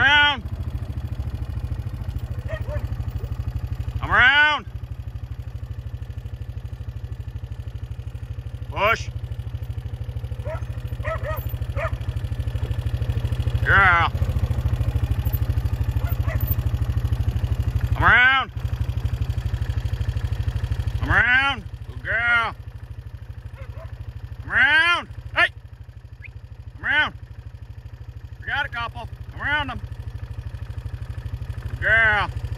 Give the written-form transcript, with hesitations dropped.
around. Come around. Push. Yeah. Come around. Come around. Good girl. Come around. Hey. Come around. We got a couple. Come around them. Good girl.